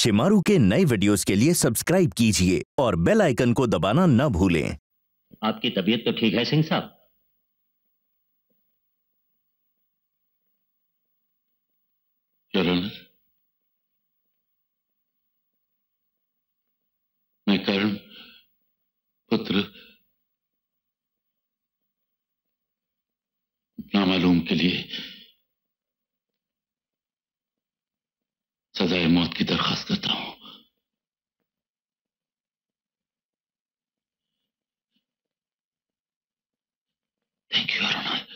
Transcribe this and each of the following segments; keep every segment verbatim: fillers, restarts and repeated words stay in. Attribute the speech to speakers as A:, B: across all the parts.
A: शिमारू के नए वीडियोस के लिए सब्सक्राइब कीजिए और बेल आइकन को दबाना न भूलें।
B: आपकी तबीयत तो ठीक है सिंह साहब?
C: चरण, मैं कर्ण पुत्र नामालूम के लिए सजाए मौत की दरखास्त करता हूं। Thank you your honour.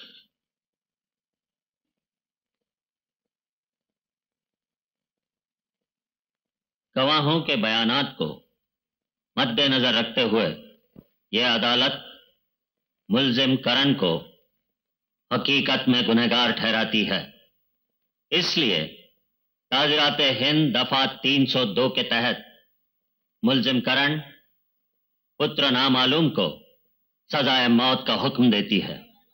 B: गवाहों के बयानात को मद्देनजर रखते हुए यह अदालत मुल्जिम करण को हकीकत में गुनहगार ठहराती है। इसलिए ताज़िरात हिंद दफा तीन सौ दो के तहत मुल्जिम करण पुत्र नामालूम को सजाए मौत का हुक्म देती है।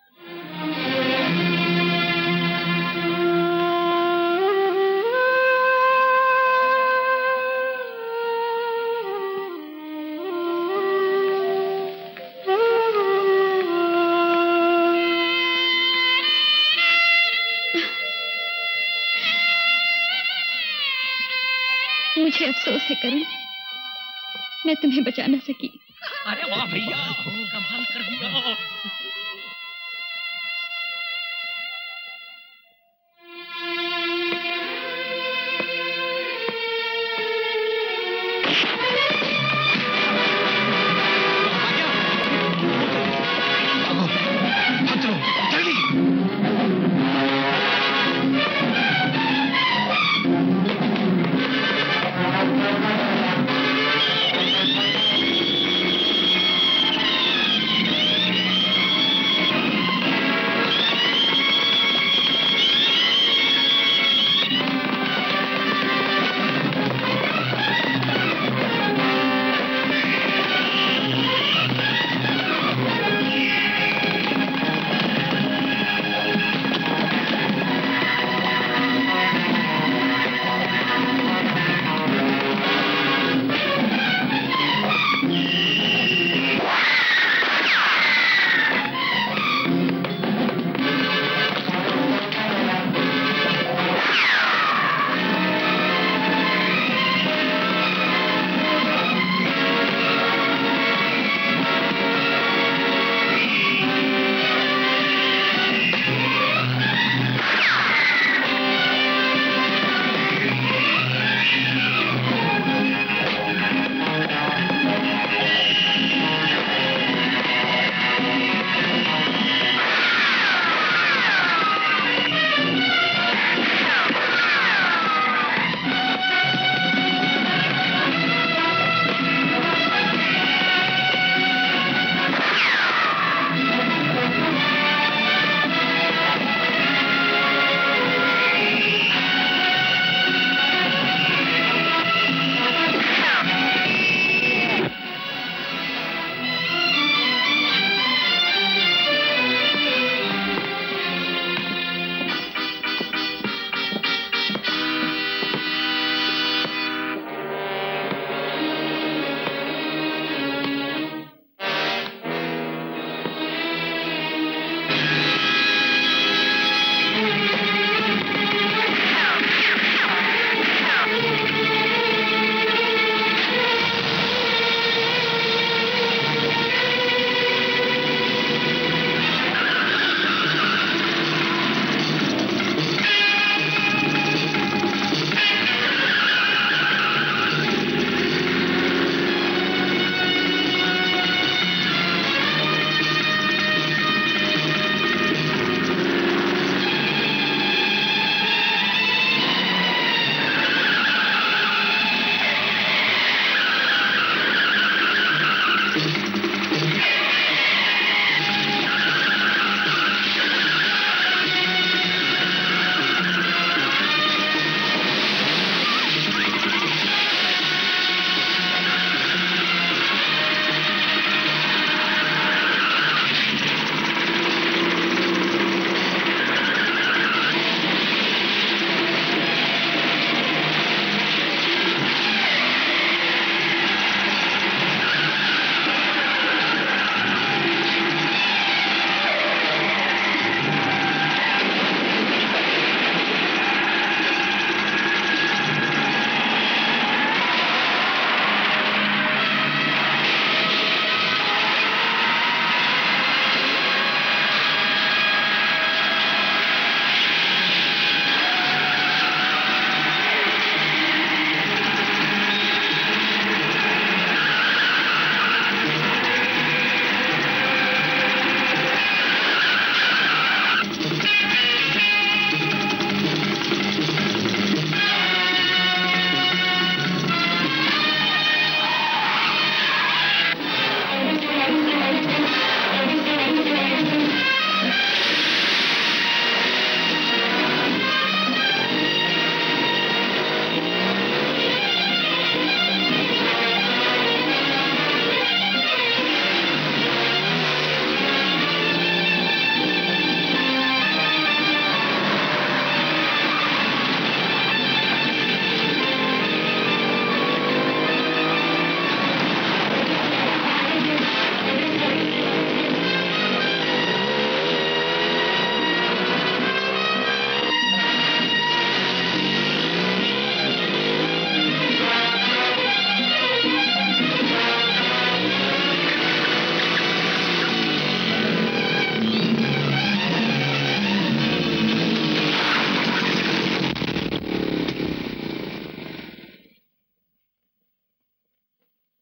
D: मुझे अफसोस है करण, मैं तुम्हें बचा न सकी।
E: अरे वाह भैया, कमाल कर दिया।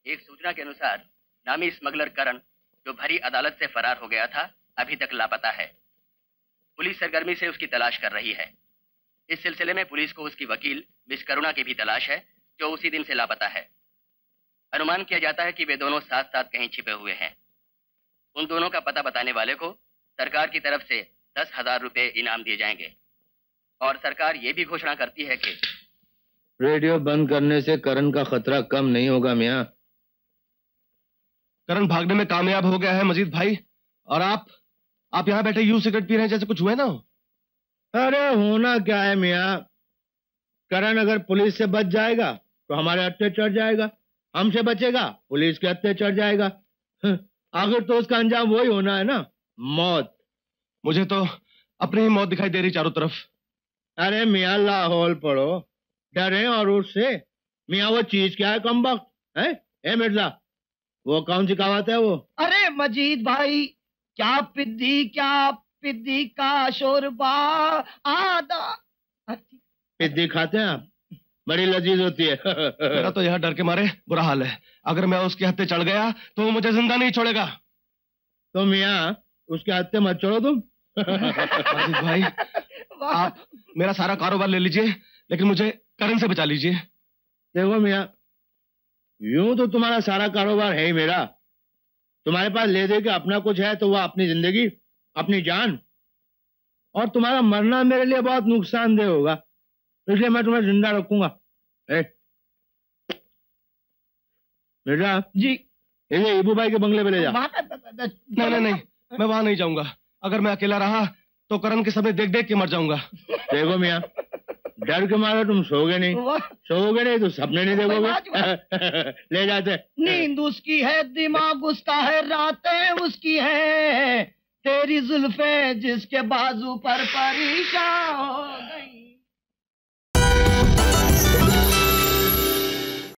F: एक सूचना के अनुसार नामी स्मगलर करण, जो भरी अदालत से फरार हो गया था, अभी तक लापता है। पुलिस सरगर्मी से उसकी तलाश कर रही है। इस सिलसिले में पुलिस को उसकी वकील मिस करुणा की भी तलाश है, जो उसी दिन से लापता है। अनुमान किया जाता है कि वे दोनों साथ साथ कहीं छिपे हुए हैं। उन दोनों का पता बताने वाले को सरकार की तरफ से दस हजार रुपए इनाम दिए जाएंगे। और सरकार ये भी घोषणा करती है कि
G: रेडियो बंद करने से करण का खतरा कम नहीं होगा मियाँ।
H: करण भागने में कामयाब हो गया है मजीद भाई, और आप आप यहाँ बैठे यूं सिगरेट पी रहे हैं जैसे कुछ हुए ना हो।
G: अरे होना क्या है मियाँ, करण अगर पुलिस से बच जाएगा तो हमारे हत्थे चढ़ जाएगा, हमसे बचेगा पुलिस के हत्थे चढ़ जाएगा। आखिर तो उसका अंजाम वही होना है ना, मौत।
H: मुझे तो अपनी ही मौत दिखाई दे रही चारों तरफ।
G: अरे मियाँ लाहौल पढ़ो, डरे और उससे। मियाँ वो चीज क्या है कमबख्त है? ए मिर्जा, वो कौन सी कहावत है वो?
E: अरे मजीद भाई, क्या पिद्दी क्या पिद्दी का शोरबा आदा।
G: पिद्दी खाते हैं आप? बड़ी लजीज होती है।
H: मेरा तो यह डर के मारे बुरा हाल है। अगर मैं उसके हत्थे चढ़ गया तो वो मुझे जिंदा नहीं छोड़ेगा।
G: तो मियाँ उसके हत्थे मत छोड़ो तुम।
H: मजीद भाई, आप मेरा सारा कारोबार ले लीजिए, लेकिन मुझे करण से बचा लीजिए।
G: देखो मियाँ, यूं तो तुम्हारा सारा कारोबार है ही मेरा। तुम्हारे पास ले दे के अपना कुछ है तो वह अपनी जिंदगी, अपनी जान, और तुम्हारा मरना मेरे लिए बहुत नुकसानदेह होगा, इसलिए मैं तुम्हें जिंदा रखूंगा। ए, मिर्जा
E: जी,
G: इसे इबू भाई के बंगले पे ले जा।
H: नहीं नहीं नहीं, मैं वहां नहीं जाऊंगा। अगर मैं अकेला रहा तो करण के सपने देख देख के मर जाऊंगा।
G: देखो मियाँ, डर के मारे तुम सोओगे नहीं, सोओगे नहीं तो सपने नहीं देखोगे। ले जाते।
E: नींद उसकी है, दिमाग उसका है, रातें उसकी है, तेरी जुल्फे जिसके बाजू पर परेशान हो गई।